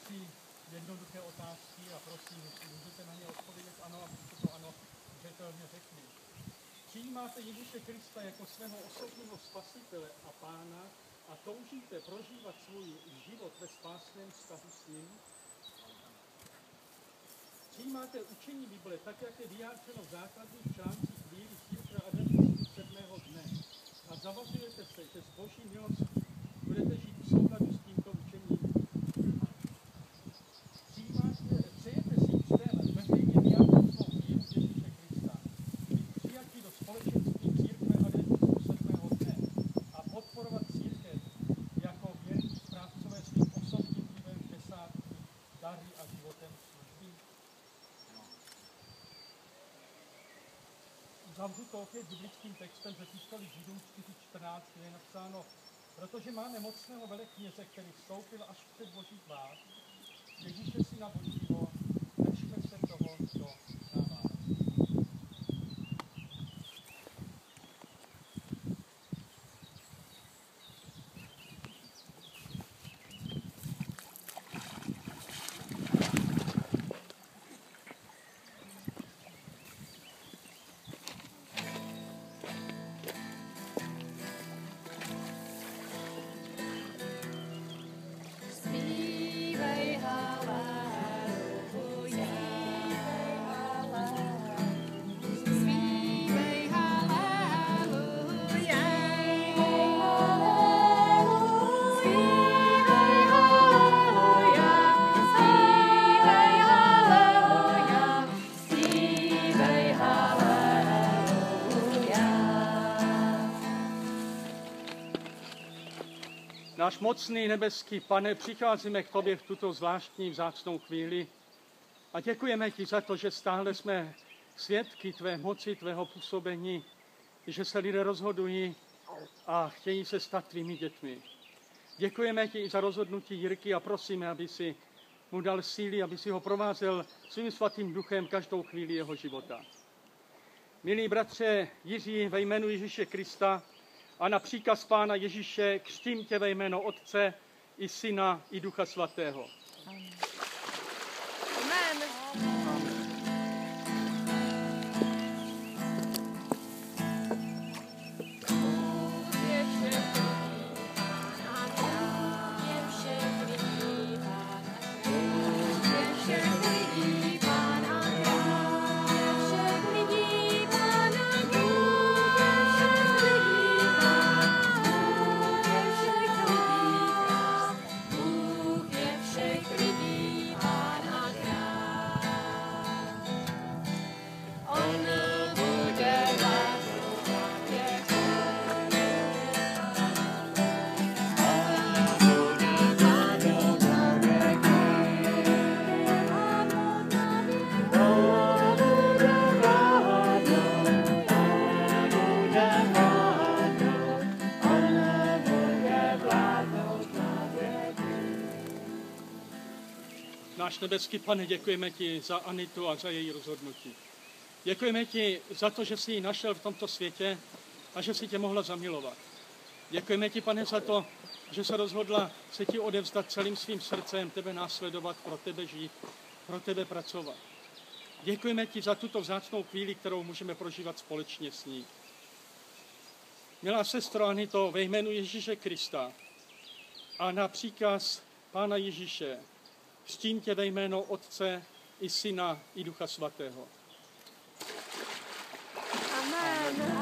3 jednoduché otázky a prosím, jestli můžete na ně odpovědět ano, abyste to ano zřetelně řekli. Přijímáte Ježíše Krista jako svého osobního spasitele a pána a toužíte prožívat svůj život ve spásném vztahu s ním? Přijímáte učení Bible tak, jak je vyjádřeno v základních článcích víry církve adventistů 7. dne a zavazujete se, že z Boží milosti budete žít v souladu s tímto učením? Přejete si čtem veřejně vyjádřit svou víru v Ježíše Krista, být přijatí do společenství církve adventistů 7. dne a podporovat církev jako věrní správcové svým osobním vlivem, desátky, dary a životem služby? Uzavřu to opět biblickým textem ze epištoly Židům 4.14, kde je napsáno: protože máme mocného velekněze, který vstoupil až před Boží tvář, Ježíše syna Božího, držme se toho, co na vás. Náš mocný nebeský Pane, přicházíme k tobě v tuto zvláštní vzácnou chvíli a děkujeme ti za to, že stále jsme svědky tvé moci, tvého působení, že se lidé rozhodují a chtějí se stát tvými dětmi. Děkujeme ti i za rozhodnutí Jirky a prosíme, aby si mu dal síly, aby si ho provázel svým svatým duchem každou chvíli jeho života. Milí bratře Jiří, ve jménu Ježíše Krista a na příkaz Pána Ježíše křtím tě ve jméno Otce i Syna i Ducha Svatého. Amen. Náš nebeský Pane, děkujeme ti za Anitu a za její rozhodnutí. Děkujeme ti za to, že jsi ji našel v tomto světě a že si tě mohla zamilovat. Děkujeme ti, Pane, za to, že se rozhodla se ti odevzdat celým svým srdcem, tebe následovat, pro tebe žít, pro tebe pracovat. Děkujeme ti za tuto vzácnou chvíli, kterou můžeme prožívat společně s ní. Milá sestro Anito, ve jménu Ježíše Krista a na příkaz Pána Ježíše křtím tě ve jméno Otce i Syna i Ducha Svatého. Amen.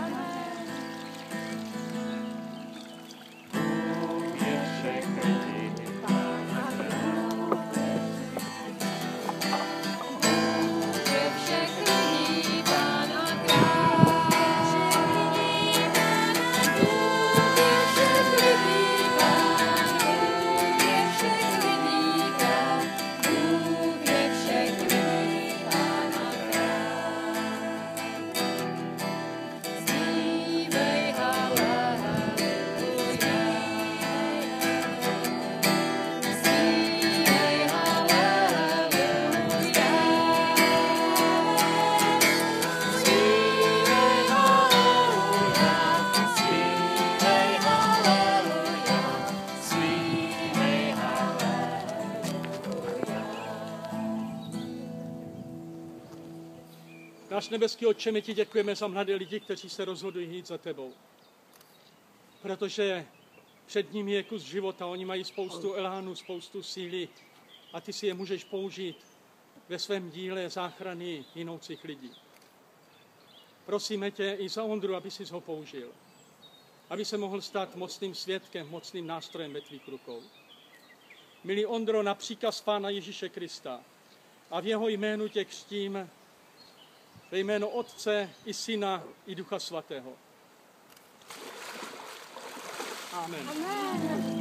Náš nebeský Otče, my ti děkujeme za mladé lidi, kteří se rozhodují jít za tebou. Protože před nimi je kus života, oni mají spoustu elánu, spoustu síly a ty si je můžeš použít ve svém díle záchrany jinoucích lidí. Prosíme tě i za Ondru, aby jsi ho použil. Aby se mohl stát mocným svědkem, mocným nástrojem ve tvých rukou. Milý Ondro, na příkaz Pána Ježíše Krista a v jeho jménu tě křtím ve jméno Otce i Syna i Ducha Svatého. Amen. Amen.